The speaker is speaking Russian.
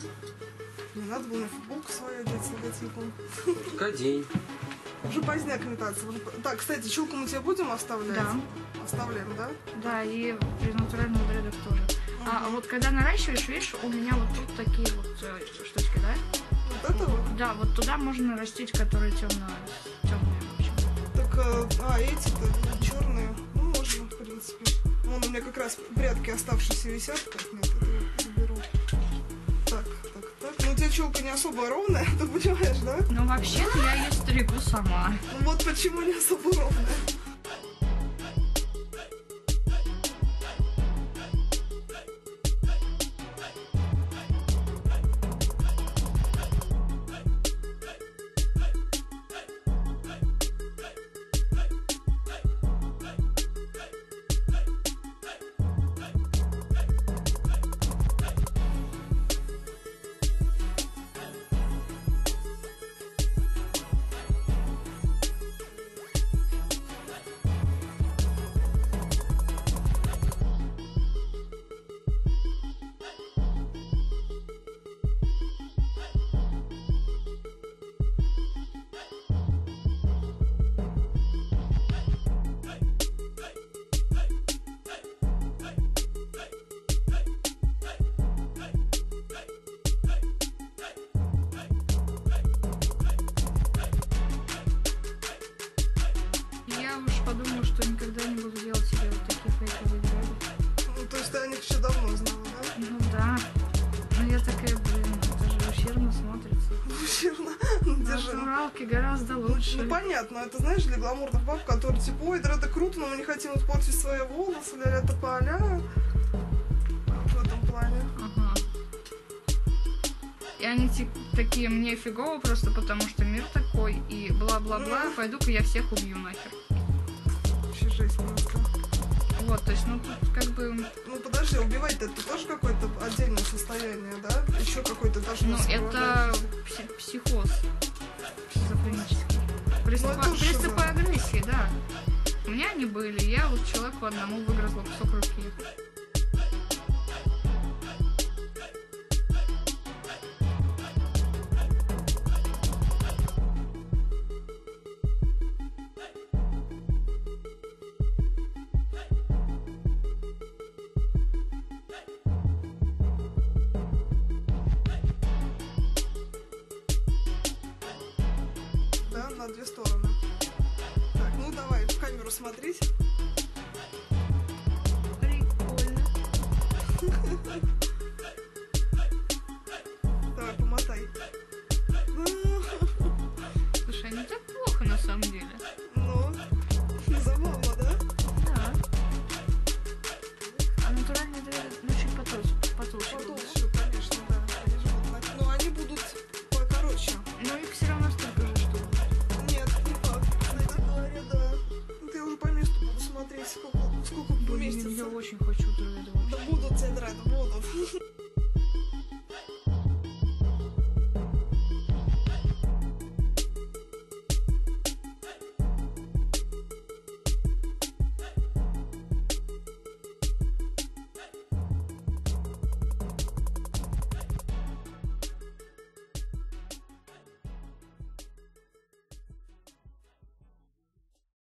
Не надо было на футболку свою одеть с логотипом. Только день. Уже поздняк метаться. Так, кстати, челку мы тебе будем оставлять? Да. Оставляем, да? Да, и при натуральных дредах тоже. А вот когда наращиваешь, видишь, у меня вот тут такие вот штучки, да? Вот это вот? Да, вот туда можно нарастить, которые темные, в общем. Так, эти-то черные. Ну, можно, в принципе. Вон у меня как раз прядки оставшиеся висят. Так, нет, это я заберу. Так. Ну, у тебя челка не особо ровная, ты понимаешь, да? Ну, вообще-то я ее стригу сама. Ну, вот почему не особо ровная. Я уж подумала, что никогда не буду делать себе вот такие фейковые дреды. Ну, то есть ты о них еще давно знала, да? Ну да. Но я такая, блин, это же ущербно смотрится. Ущербно. Держи. Натуралки гораздо лучше. Ну, понятно, это, знаешь, для гламурных баб, которые типа, ой, да это круто, но мы не хотим испортить свои волосы, ля-ля тополя. В этом плане. Ага. И они такие, мне фигово просто потому, что мир такой, и бла-бла-бла, пойду-ка я всех убью нахер. Вообще жесть просто. Вот, то есть, ну, тут как бы... Ну, подожди, убивать-то это тоже какое-то отдельное состояние, да? Еще какой-то даже... Ну, это психоз шизофренический. Приступы агрессии, да. У меня они были, я вот человеку одному выгрызла кусок руки. Да, на две стороны. Так, ну давай в камеру смотреть. Прикольно.